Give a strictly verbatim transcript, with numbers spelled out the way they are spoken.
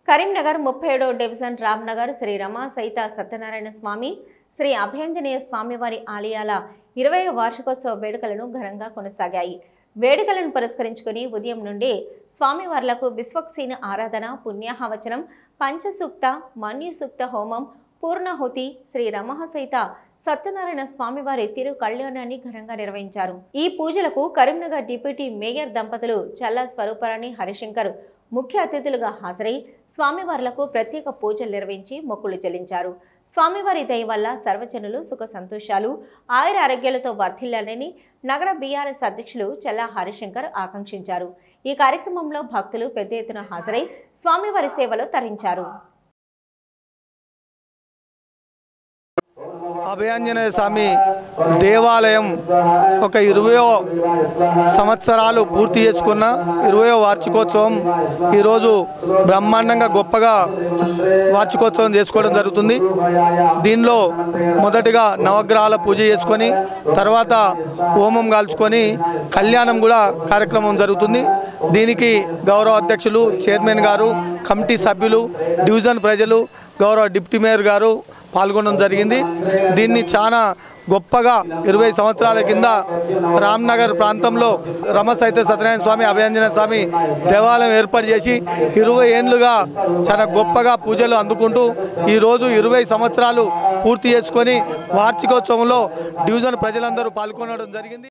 కరీంనగర్ ముప్పై ఏడవ డివిజన్ రామ్నగర్ శ్రీ రమా సహిత సత్యనారాయణ స్వామి, శ్రీ అభయాంజనేయ స్వామివారి ఆలయాల ఇరవైవ వార్షికోత్సవ వేడుకలను ఘనంగా కొనసాగాయి. వేడుకలను పురస్కరించుకుని ఉదయం నుండి స్వామివార్లకు విశ్వక్సేన ఆరాధన, పుణ్యాహవచనం, పంచసూక్త, మన్యుసూక్త హోమం, పూర్ణాహుతి, శ్రీ రమా సహిత సత్యనారాయణ స్వామివారి తిరు కళ్యాణాన్ని ఘనంగా నిర్వహించారు. ఈ పూజలకు కరీంనగర్ డిప్యూటీ మేయర్ దంపతులు చల్లా స్వరూపరాణి, హరిశంకర్ ముఖ్య అతిథులుగా హాజరై స్వామివార్లకు ప్రత్యేక పూజలు నిర్వహించి మొక్కులు చెల్లించారు. స్వామివారి దయ వల్ల సర్వజనులు సుఖ సంతోషాలు, ఆయుర ఆరోగ్యాలతో వర్ధిల్లాలని నగర బీఆర్ఎస్ అధ్యక్షులు చల్లా హరిశంకర్ ఆకాంక్షించారు. ఈ కార్యక్రమంలో భక్తులు పెద్ద ఎత్తున హాజరై స్వామివారి సేవలో తరించారు. అభయాంజనేయ స్వామి దేవాలయం ఒక ఇరవయో సంవత్సరాలు పూర్తి చేసుకున్న ఇరవయో వార్షికోత్సవం ఈరోజు బ్రహ్మాండంగా గొప్పగా వార్షికోత్సవం చేసుకోవడం జరుగుతుంది. దీనిలో మొదటిగా నవగ్రహాల పూజ చేసుకొని తర్వాత హోమం కాల్చుకొని కళ్యాణం కూడా కార్యక్రమం జరుగుతుంది. దీనికి గౌరవ అధ్యక్షులు, చైర్మన్ గారు, కమిటీ సభ్యులు, డివిజన్ ప్రజలు, గౌరవ డిప్యూటీ మేయర్ గారు పాల్గొనడం జరిగింది. దీన్ని చాలా గొప్పగా ఇరవై సంవత్సరాల కింద రామ్నగర్ ప్రాంతంలో రమ సహిత సత్యనారాయణ స్వామి, అభయాంజనేయ స్వామి దేవాలయం ఏర్పాటు చేసి ఇరవై ఏళ్ళుగా చాలా గొప్పగా పూజలు అందుకుంటూ ఈరోజు ఇరవై సంవత్సరాలు పూర్తి చేసుకొని వార్షికోత్సవంలో డివిజన్ ప్రజలందరూ పాల్గొనడం జరిగింది.